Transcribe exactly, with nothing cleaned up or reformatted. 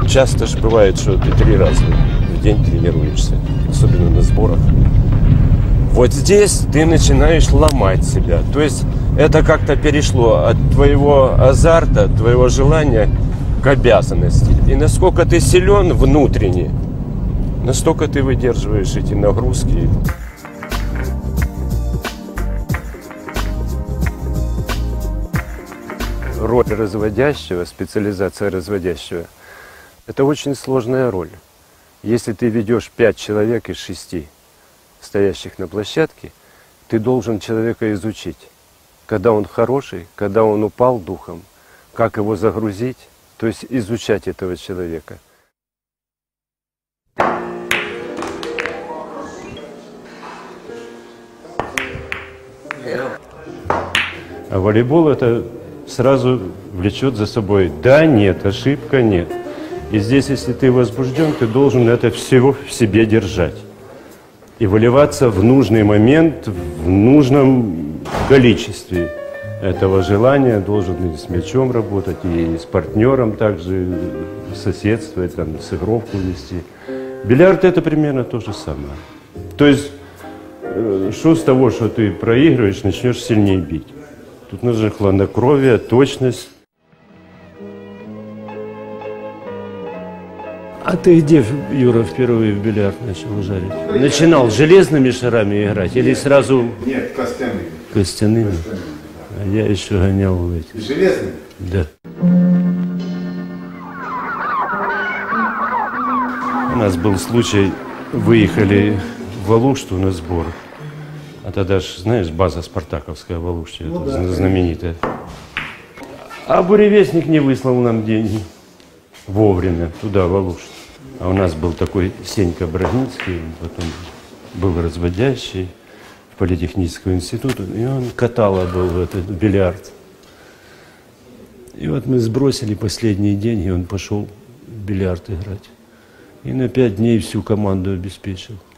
часто же бывает, что ты три раза в день тренируешься, особенно на сборах. Вот здесь ты начинаешь ломать себя. То есть это как-то перешло от твоего азарта, твоего желания к обязанности. И насколько ты силен внутренне, настолько ты выдерживаешь эти нагрузки. Роль разводящего, специализация разводящего – это очень сложная роль. Если ты ведешь пять человек из шести, стоящих на площадке, ты должен человека изучить. Когда он хороший, когда он упал духом, как его загрузить, то есть изучать этого человека. А волейбол это сразу влечет за собой да, нет, ошибка, нет. И здесь, если ты возбужден, ты должен это всего в себе держать. И выливаться в нужный момент, в нужном количестве этого желания. Должен и с мячом работать, и с партнером также соседствовать, там, сыгровку вести. Бильярд это примерно то же самое. То есть, что с того, что ты проигрываешь, начнешь сильнее бить. Тут нужно хладнокровие, точность. А ты где, Юра, впервые в бильярд начал жарить? Начинал железными шарами играть или сразу... Нет, костяными. Костяными? Костяными, да. А я еще гонял в эти. Железными? Да. У нас был случай, выехали в Алушту на сбор. А тогда же, знаешь, база спартаковская в Алуште, ну, да, знаменитая. А буревестник не выслал нам деньги вовремя туда, в Алушту. А у нас был такой Сенька Брагницкий, потом был разводящий в политехническом институте, и он катало был в этот бильярд. И вот мы сбросили последние деньги, он пошел в бильярд играть. И на пять дней всю команду обеспечил.